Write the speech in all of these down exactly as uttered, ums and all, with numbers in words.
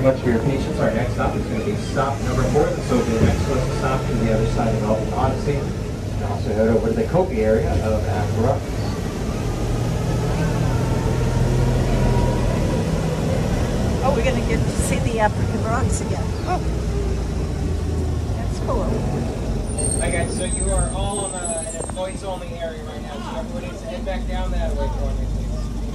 much for your patience. Our next stop is going to be stop number four. That's over the next closest stop to the other side of Elbit Odyssey. And also head over to the Kopi area of Aqua. Oh, we're going to get to see the African rocks again. Oh, that's cool. Hi guys, so you are all on a, an employees only area right now, so everybody needs to head back down that way for me, please.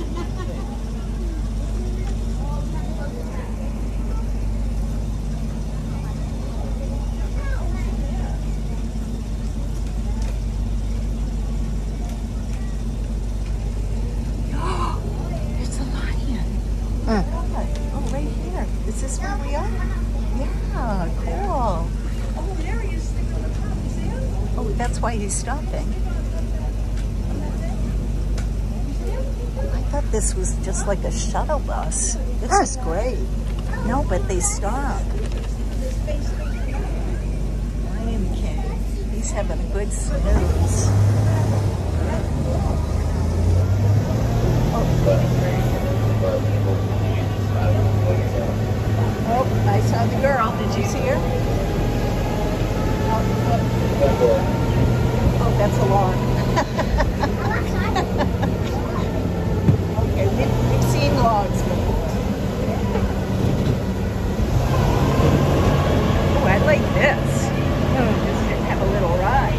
There's a lion. Uh. Oh, right here. Is this where we are? Yeah, cool. Oh, there he is sitting on the top. You see him? Oh, that's why he's stopping. I thought this was just like a shuttle bus. This is great. No, but they stopped. Lion King. He's having a good snooze. Oh, I saw the girl. Did you see her? Oh, that's alarm. Okay, we've, we've seen logs before. Oh, I like this. Oh, just to have a little ride.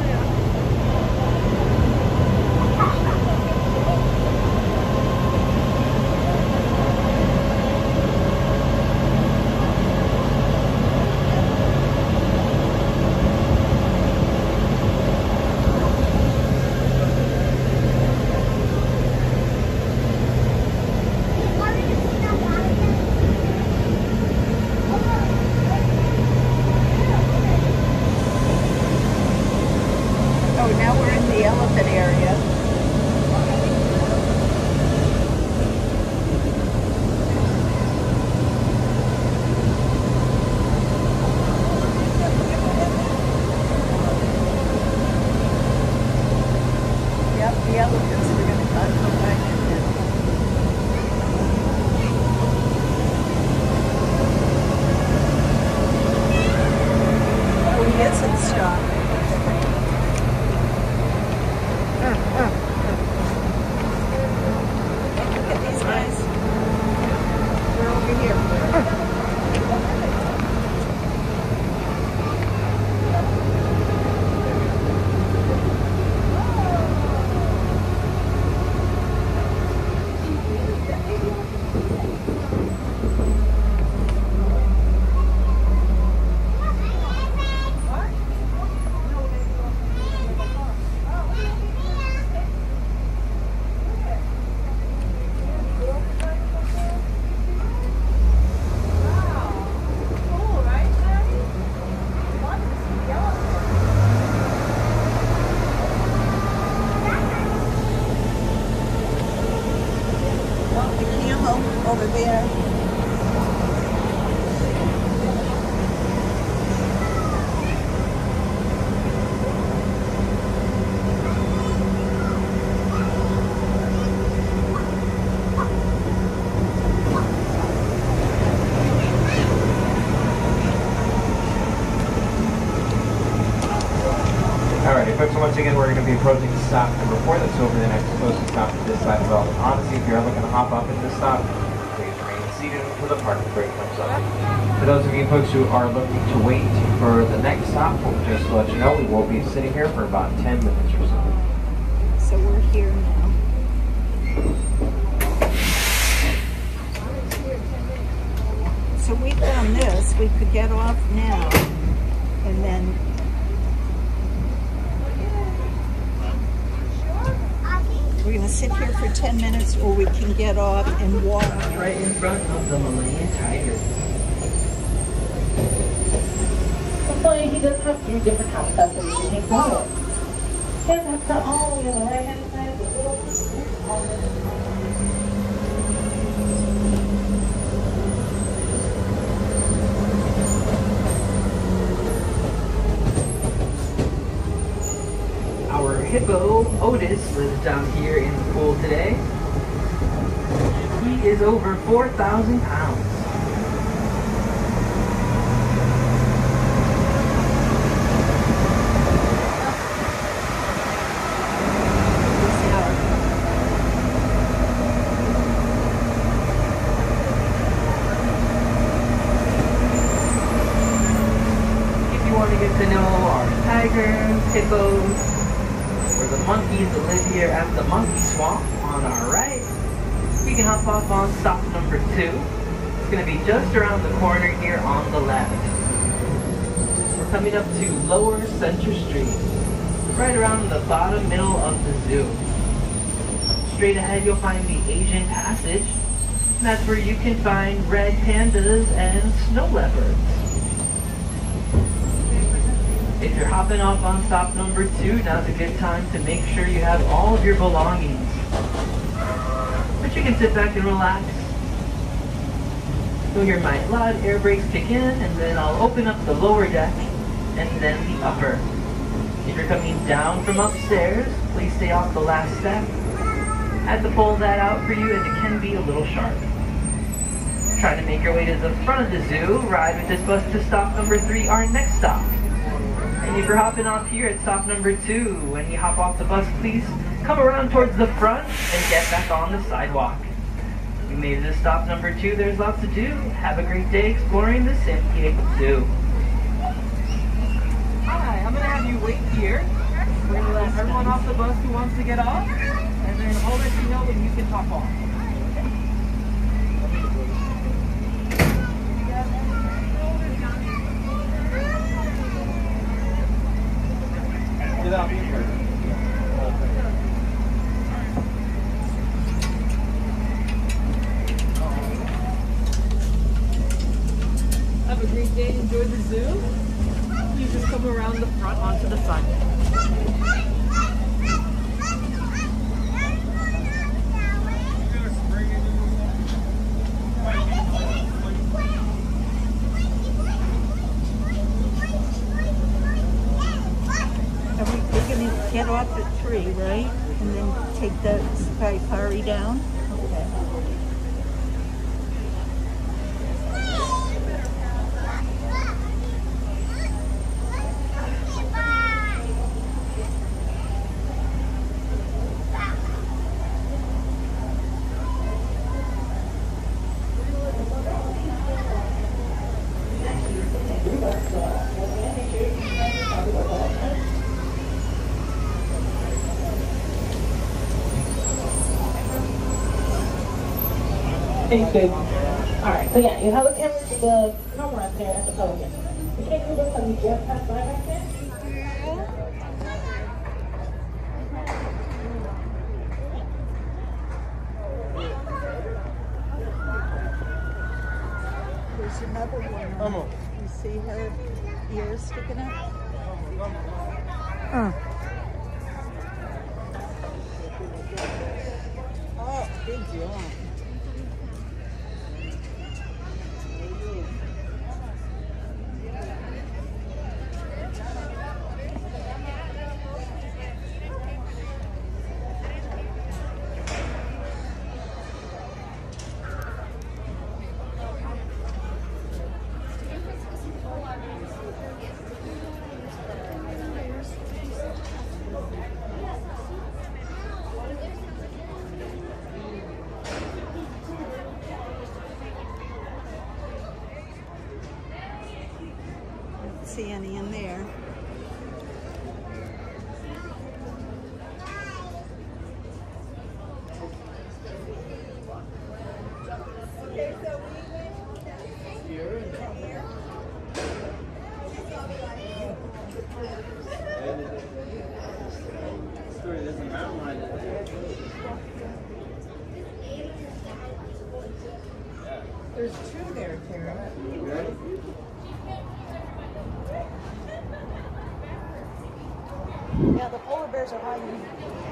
Over there. Alrighty, folks, so once again, we're going to be approaching stop number four. That's over the next closest stop to this side of Elbit Odyssey. If you're looking to hop up at this stop, please remain seated until the parking brake comes up. For those of you folks who are looking to wait for the next stop, we'll just let you know we will be sitting here for about ten minutes or so. So we're here now. So we've done this. We could get off now and then we're going to sit here for ten minutes, or we can get off and walk. Right in front of the Malayan Tigers. So he does have three different habitats that we can take note of. Here's habitat all the way on the right hand side of the little Our hippo, Otis, lives down here in the pool today. He is over four thousand pounds. get to know our tigers, hippos, or the monkeys that live here at the Monkey Swamp on our right. You can hop off on stop number two. It's going to be just around the corner here on the left. We're coming up to Lower Center Street, right around the bottom middle of the zoo. Straight ahead you'll find the Asian Passage, and that's where you can find red pandas and snow leopards. If you're hopping off on stop number two, now's a good time to make sure you have all of your belongings. But you can sit back and relax. You'll hear my loud air brakes kick in, and then I'll open up the lower deck, and then the upper. If you're coming down from upstairs, please stay off the last step. I had to pull that out for you as it can be a little sharp. Try to make your way to the front of the zoo, ride with this bus to stop number three, our next stop. And if you're hopping off here at stop number two, when you hop off the bus, please come around towards the front and get back on the sidewalk. You made it to stop number two, there's lots to do. Have a great day exploring the San Diego Zoo. Hi, I'm going to have you wait here. We're going to let everyone off the bus who wants to get off, and then I'll let you know when you can hop off. Get out here. Have a great day, enjoy the zoo. You just come around the front onto the side. Are we, we're gonna get off the tree, right? And then take the safari down? Okay. Thanks, babe. Alright, so yeah, you have a camera, the camera there at the podium. You can't do this because you just passed by right there. There's another one. Vamos. You see her ears sticking up? Uh. Oh, good job. See any in there. There's two there, Tara. Yeah, the polar bears are hiding.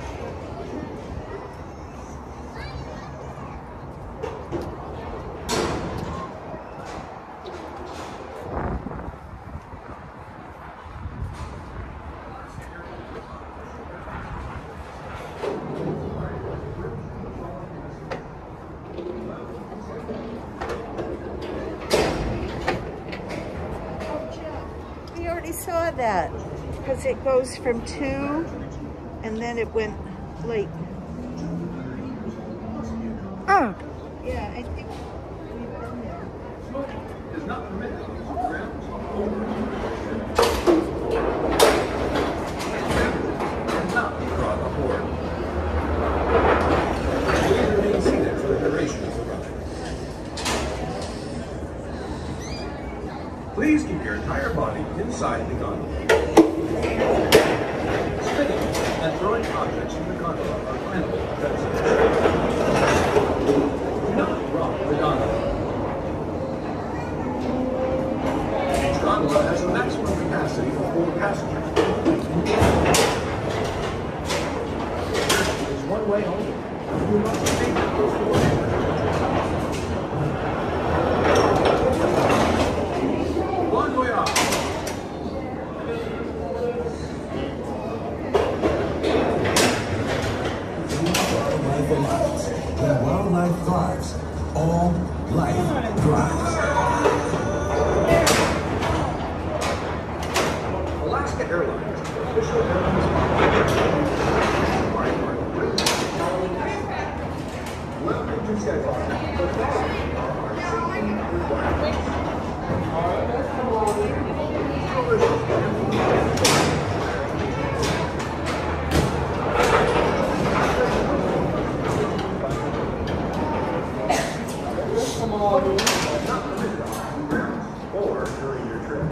We already saw that. Because it goes from two, and then it went like, oh, yeah, I think we've been there. Smoking is not permitted on the ground. and throwing objects in the gondola are flammable offenses. Do not rock the gondola. Each gondola has a maximum capacity of four passengers. There is one way only. You must take those four passengers. Bon voyage! Wildlife Alliance. When wildlife thrives, all life thrives. Alaska Airlines, official airline sponsor. Welcome to Skyline. The following are our safety requirements. Not permitted on grounds or during your trip.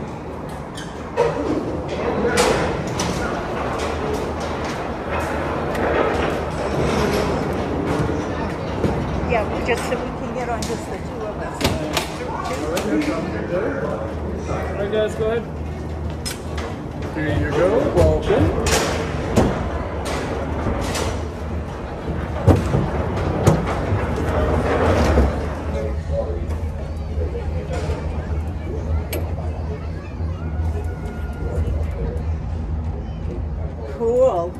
Yeah, just so we can get on just the two of us. All right, guys, go ahead. Here you go. Welcome. Cool.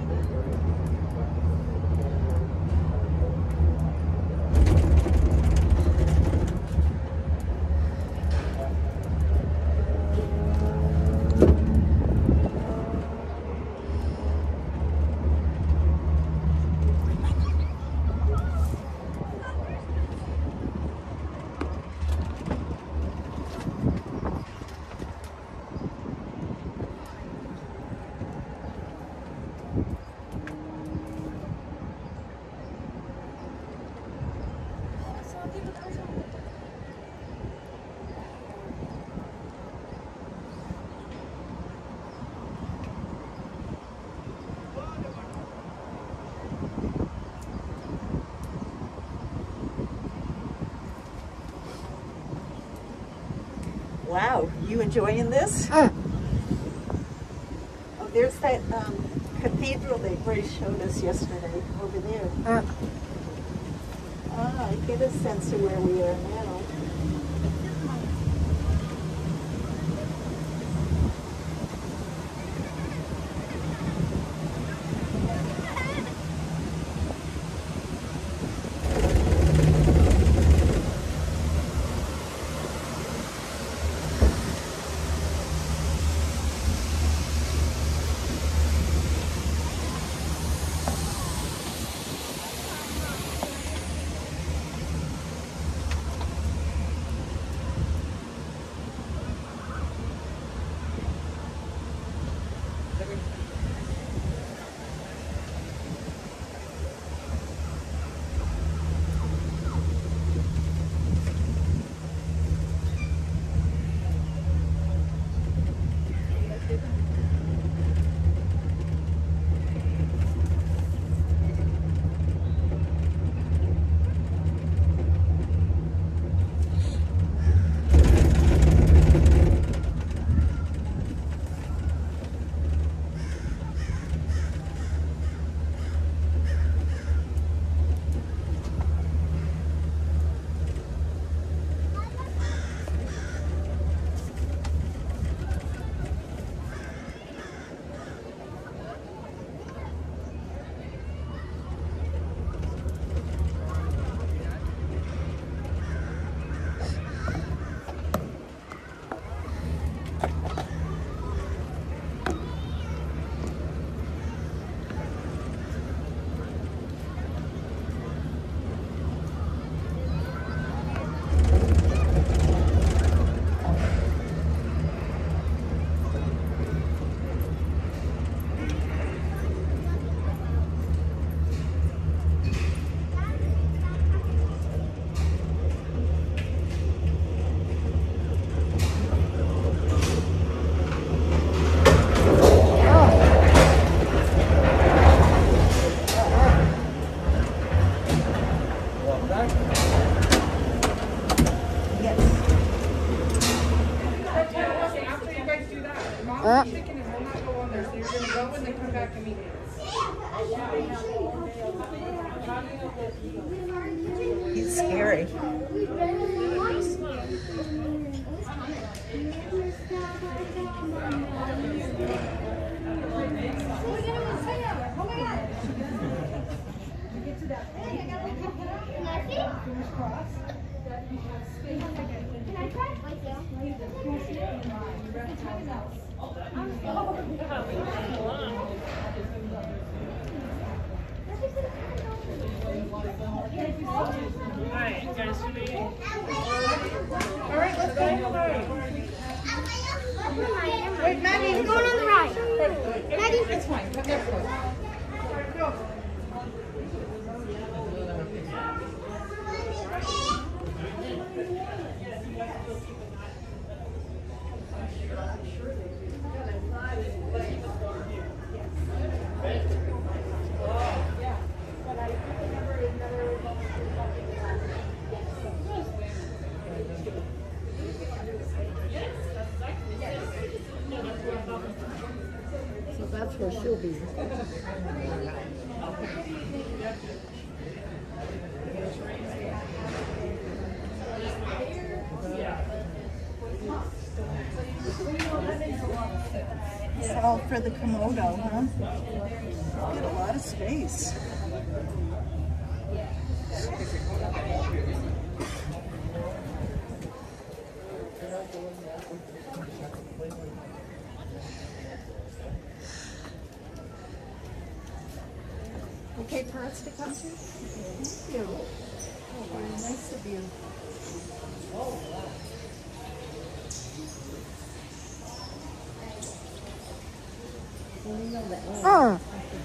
Wow, you enjoying this? Uh. Oh, there's that um, cathedral that Grace showed us yesterday over there. Uh. Ah, I get a sense of where we are now. Uh. Chicken and will not go on there, so you're gonna go and then come back immediately. He's scary. Alright, let's go on the right. Wait, Maddie, you're going on the right. Maddie, It's fine, come there first. Go. So that's where she'll be. It's all for the Komodo, huh? Get a lot of space. Okay for us to come to? Thank you. Oh, very nice of you. Uh.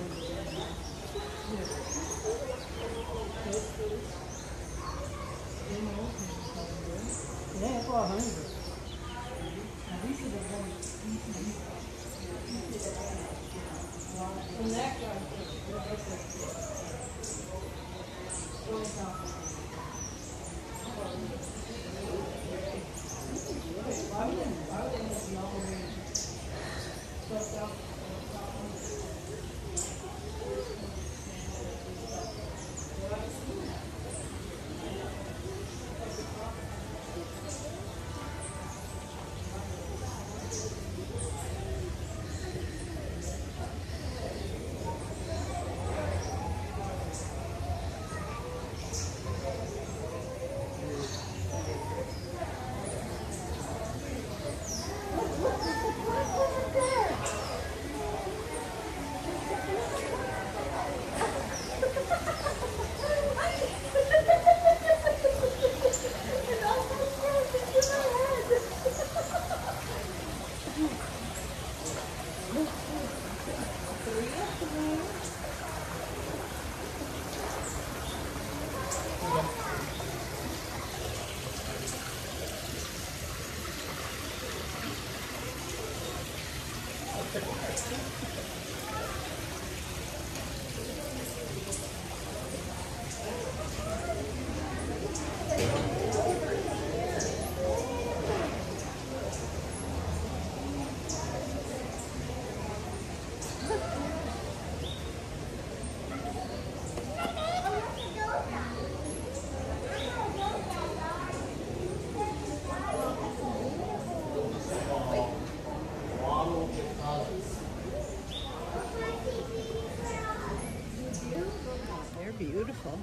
They're beautiful.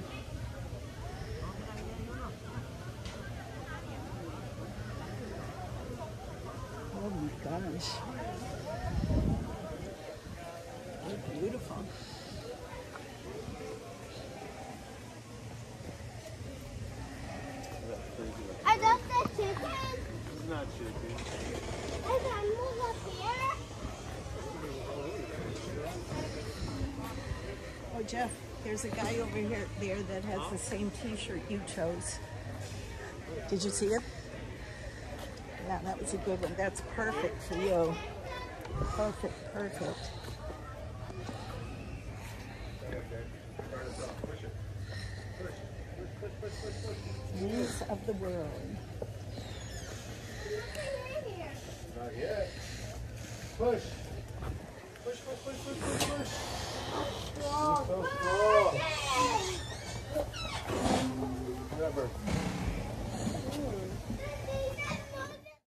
Oh my gosh. They're beautiful. I got the chicken. It's not chicken. I got move up here. Oh, Jeff, there's a guy over here there that has the same t-shirt you chose. Did you see it? Yeah, that was a good one. That's perfect for you. Perfect, perfect. News of the world. Not yet. Push.